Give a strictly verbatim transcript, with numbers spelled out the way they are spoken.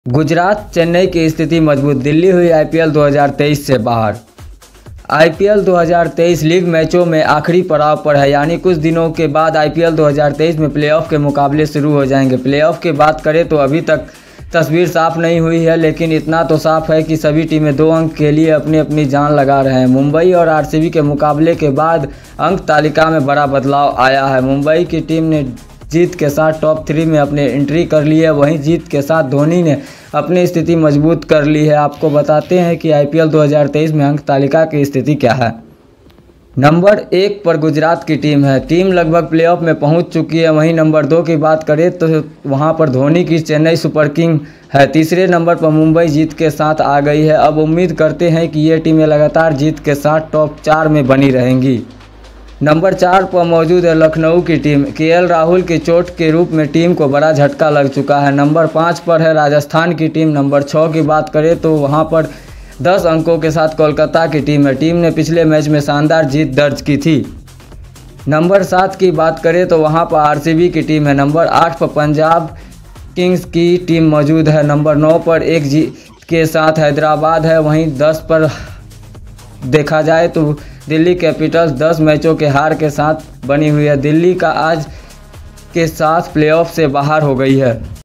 गुजरात चेन्नई की स्थिति मजबूत, दिल्ली हुई आईपीएल दो हज़ार तेईस से बाहर। आईपीएल दो हज़ार तेईस लीग मैचों में आखिरी पड़ाव पर है, यानी कुछ दिनों के बाद आईपीएल दो हज़ार तेईस में प्लेऑफ के मुकाबले शुरू हो जाएंगे। प्लेऑफ की बात करें तो अभी तक तस्वीर साफ नहीं हुई है, लेकिन इतना तो साफ है कि सभी टीमें दो अंक के लिए अपनी अपनी जान लगा रहे हैं। मुंबई और आरसीबी के मुकाबले के बाद अंक तालिका में बड़ा बदलाव आया है। मुंबई की टीम ने जीत के साथ टॉप थ्री में अपनी एंट्री कर ली है, वहीं जीत के साथ धोनी ने अपनी स्थिति मजबूत कर ली है। आपको बताते हैं कि आईपीएल दो हज़ार तेईस में अंक तालिका की स्थिति क्या है। नंबर एक पर गुजरात की टीम है, टीम लगभग प्लेऑफ में पहुंच चुकी है। वहीं नंबर दो की बात करें तो वहां पर धोनी की चेन्नई सुपर किंग है। तीसरे नंबर पर मुंबई जीत के साथ आ गई है। अब उम्मीद करते हैं कि ये टीमें लगातार जीत के साथ टॉप चार में बनी रहेंगी। नंबर चार पर मौजूद है लखनऊ की टीम। केएल राहुल की चोट के रूप में टीम को बड़ा झटका लग चुका है। नंबर पाँच पर है राजस्थान की टीम। नंबर छः की बात करें तो वहां पर दस अंकों के साथ कोलकाता की टीम है। टीम ने पिछले मैच में शानदार जीत दर्ज की थी। नंबर सात की बात करें तो वहां पर आरसीबी की टीम है। नंबर आठ पर पंजाब किंग्स की टीम मौजूद है। नंबर नौ पर एक जीत के साथ हैदराबाद है। वहीं दस पर देखा जाए तो दिल्ली कैपिटल्स दस मैचों के हार के साथ बनी हुई है। दिल्ली का आज के साथ प्लेऑफ से बाहर हो गई है।